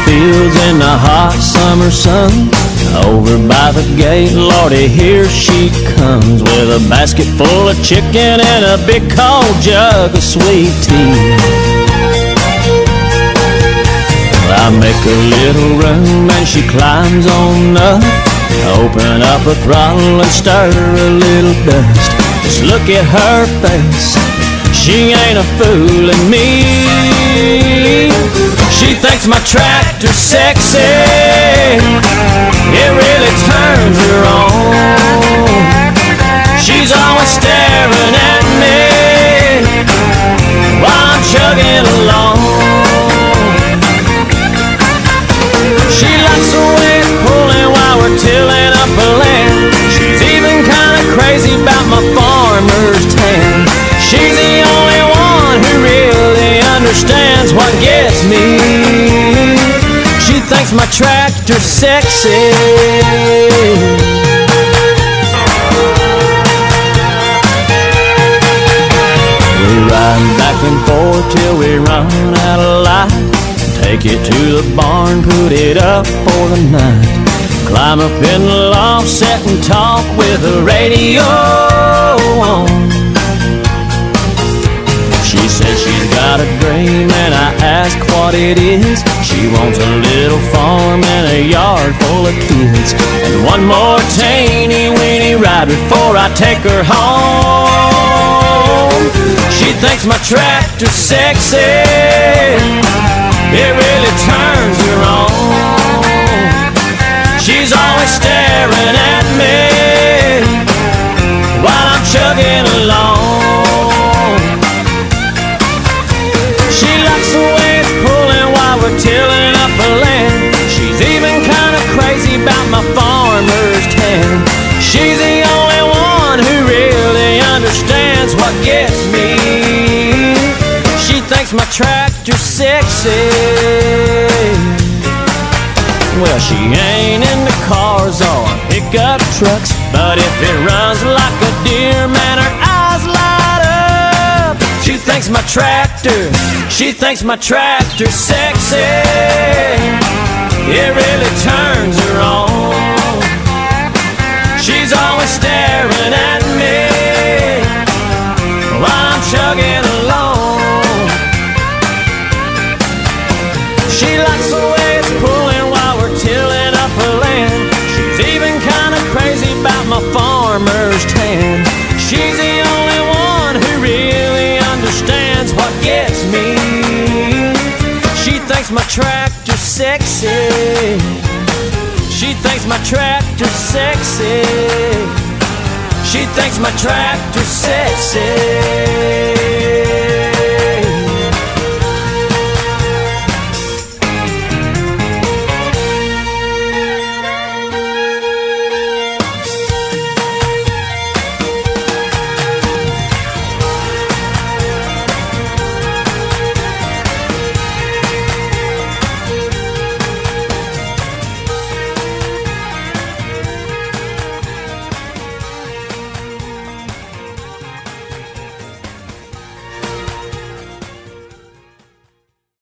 fields in the hot summer sun. Over by the gate, Lordy, here she comes, with a basket full of chicken and a big cold jug of sweet tea. I make a little room and she climbs on up. Open up a throttle and stir a little dust. Just look at her face, she ain't a fooling me. She thinks my tractor's sexy, it really turns her on. She's always staring at me while I'm chugging along. She likes the way it's pulling while we're tilling up a land. She's even kinda crazy about my farmer's tan. She's the only one who really understands what gets me. She thinks my tractor's sexy. We ride back and forth till we run out of light. Take it to the barn, put it up for the night. Climb up in the loft, sit and talk with the radio on. She says she's got a dream and I ask what it is. She wants a little farm and a yard full of kids, and one more teeny weeny ride before I take her home. She thinks my tractor's sexy, it really turns her on. She's always staring at me while I'm chugging along. She likes the way it's pulling while we're tilling up the land. She's even kinda crazy about my farmer's tan. She's the only one who really understands what gets me. She thinks my tractor's sexy. Well, she ain't into cars or pickup trucks, but if it runs like a deer, man, her eyes light up. She thinks my tractor's sexy, it really turns her on. She's always staring at me while I'm chugging along. She likes the way it's pulling while we're tilling up her land. She's even kinda crazy about my farmer's tan. She's the only one who really understands what gets me. She thinks my tractor's sexy. She thinks my tractor's sexy. She thinks my tractor's sexy.